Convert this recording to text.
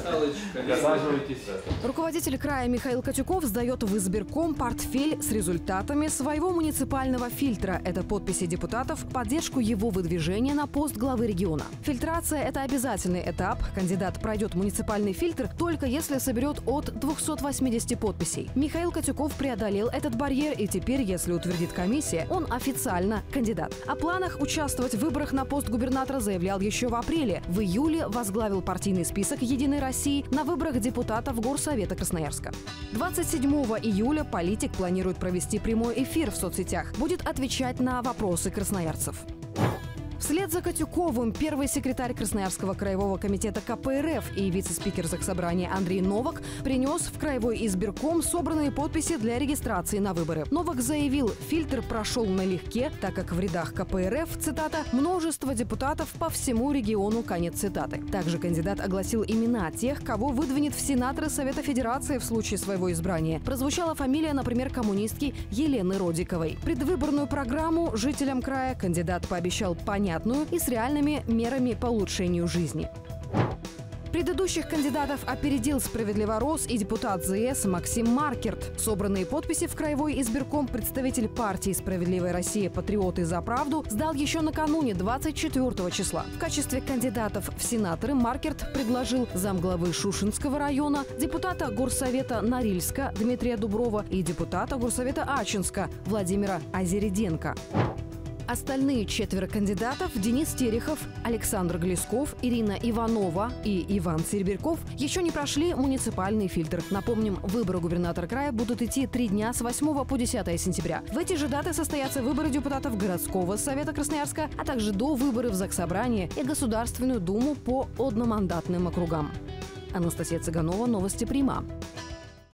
Присаживайтесь. Руководитель края Михаил Котюков сдает в избирком портфель с результатами своего муниципального фильтра. Это подписи депутатов в поддержку его выдвижения на пост главы региона. Фильтрация – это обязательный этап. Кандидат пройдет муниципальный фильтр только если соберет от 280 подписей. Михаил Котюков преодолел этот барьер, и теперь, если утвердит комиссия, он официально кандидат. О планах участвовать в выборах на пост губернатора заявлял еще в апреле. В июле возглавил партийный список «Единой России» на выборах депутатов Горсовета Красноярска. 27 июля политик планирует провести прямой эфир в соцсетях. Будет отвечать на вопросы красноярцев. Вслед за Котюковым первый секретарь Красноярского краевого комитета КПРФ и вице-спикер Заксобрания Андрей Новак принес в краевой избирком собранные подписи для регистрации на выборы. Новак заявил, фильтр прошел налегке, так как в рядах КПРФ, цитата, «множество депутатов по всему региону», конец цитаты. Также кандидат огласил имена тех, кого выдвинет в сенаторы Совета Федерации в случае своего избрания. Прозвучала фамилия, например, коммунистки Елены Родиковой. Предвыборную программу жителям края кандидат пообещал понятную и с реальными мерами по улучшению жизни. Предыдущих кандидатов опередил «Справедливорос» и депутат ЗС Максим Маркерт. Собранные подписи в краевой избирком представитель партии «Справедливая Россия. Патриоты за правду» сдал еще накануне, 24 числа. В качестве кандидатов в сенаторы Маркерт предложил замглавы Шушинского района, депутата Горсовета Норильска Дмитрия Дуброва и депутата Горсовета Ачинска Владимира Азереденко. Остальные 4 кандидатов – Денис Терехов, Александр Глесков, Ирина Иванова и Иван Серебряков – еще не прошли муниципальный фильтр. Напомним, выборы губернатора края будут идти 3 дня с 8 по 10 сентября. В эти же даты состоятся выборы депутатов городского совета Красноярска, а также до выборы в Заксобрание и Государственную Думу по одномандатным округам. Анастасия Цыганова, новости Прима.